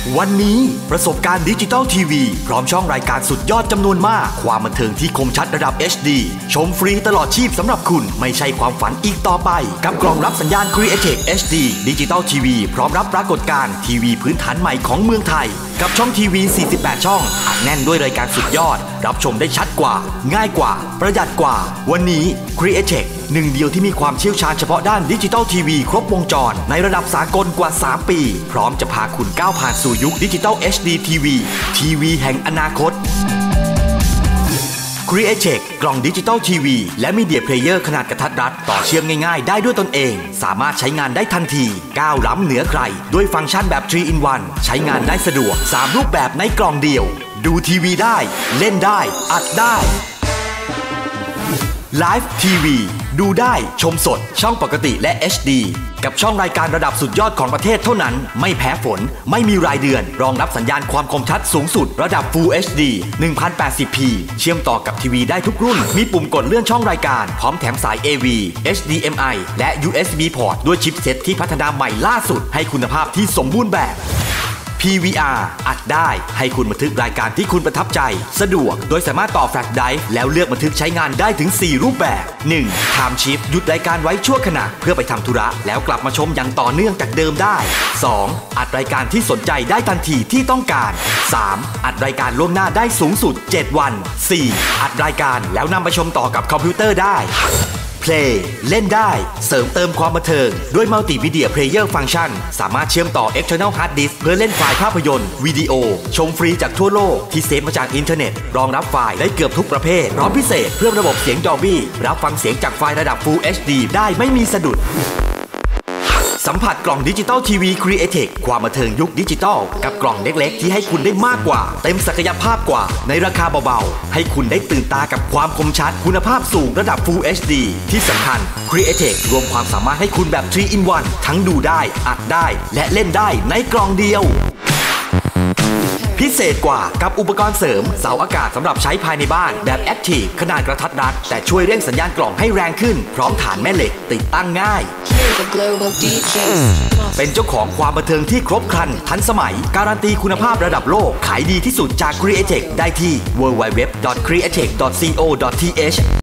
วันนี้ประสบการณ์ดิจิตอลทีวีพร้อมช่องรายการสุดยอดจำนวนมากความบันเทิงที่คมชัดระดับ HD ชมฟรีตลอดชีพสำหรับคุณไม่ใช่ความฝันอีกต่อไปกับกล่องรับสัญญาณ Createch HD ดิจิตอลทีวีพร้อมรับปรากฏการณ์ทีวีพื้นฐานใหม่ของเมืองไทยกับช่องทีวี 48 ช่องอัดแน่นด้วยรายการสุดยอดรับชมได้ชัดกว่าง่ายกว่าประหยัดกว่าวันนี้ Createch หนึ่งเดียวที่มีความเชี่ยวชาญเฉพาะด้านดิจิตอลทีวีครบวงจรในระดับสากลกว่า 3 ปีพร้อมจะพาคุณก้าวผ่านสู่ยุคดิจิตอล HD ทีวีแห่งอนาคต Createch กล่องดิจิตอลทีวีและมีเดียเพลเยอร์ขนาดกระทัดรัดต่อเชื่อมง่ายๆได้ด้วยตนเองสามารถใช้งานได้ทันทีก้าวล้ำเหนือใครด้วยฟังก์ชันแบบ 3-in-1 ใช้งานได้สะดวก3รูปแบบในกล่องเดียวดูทีวีได้เล่นได้อัดได้ไลฟ์ทีวีดูได้ชมสดช่องปกติและ HD กับช่องรายการระดับสุดยอดของประเทศเท่านั้นไม่แพ้ฝนไม่มีรายเดือนรองรับสัญญาณความคมชัดสูงสุดระดับ Full HD 1080p เชื่อมต่อกับทีวีได้ทุกรุ่นมีปุ่มกดเลื่อนช่องรายการพร้อมแถมสาย AV HDMI และ USB Port ด้วยชิปเซ็ตที่พัฒนาใหม่ล่าสุดให้คุณภาพที่สมบูรณ์แบบPVR อัดได้ให้คุณบันทึกรายการที่คุณประทับใจสะดวกโดยสามารถต่อแฟลชไดรฟ์แล้วเลือกบันทึกใช้งานได้ถึง 4 รูปแบบ 1. Time Shift หยุดรายการไว้ชั่วขณะเพื่อไปทำธุระแล้วกลับมาชมอย่างต่อเนื่องจากเดิมได้ 2. อัดรายการที่สนใจได้ทันทีที่ต้องการ 3. อัดรายการล่วงหน้าได้สูงสุด 7 วัน 4. อัดรายการแล้วนำไปชมต่อกับคอมพิวเตอร์ได้Play เล่นได้เสริมเติมความบันเทิงด้วย Multimedia Player Function สามารถเชื่อมต่อ External Hard Disk เพื่อเล่นไฟล์ภาพยนตร์วิดีโอชมฟรีจากทั่วโลกที่เซฟมาจากอินเทอร์เน็ตรองรับไฟล์ได้เกือบทุกประเภทพร้อมพิเศษเพิ่มระบบเสียง Dolby รับฟังเสียงจากไฟล์ระดับ Full HD ได้ไม่มีสะดุดสัมผัสกล่องดิจิตอลทีวี Createch ความบันเทิงยุคดิจิตอลกับกล่องเล็กๆที่ให้คุณได้มากกว่าเต็มศักยภาพกว่าในราคาเบาๆให้คุณได้ตื่นตากับความคมชัดคุณภาพสูงระดับ Full HD ที่สำคัญ Createch รวมความสามารถให้คุณแบบ 3-in-1 ทั้งดูได้อัดได้และเล่นได้ในกล่องเดียวพิเศษกว่ากับอุปกรณ์เสริมเสาอากาศสำหรับใช้ภายในบ้านแบบ Active ขนาดกระทัดรัดแต่ช่วยเร่งสัญญาณกล่องให้แรงขึ้นพร้อมฐานแม่เหล็กติดตั้งง่ายเป็นเจ้าของความบันเทิงที่ครบครันทันสมัยการันตีคุณภาพระดับโลกขายดีที่สุดจาก Createch ได้ที่ www.createch.co.th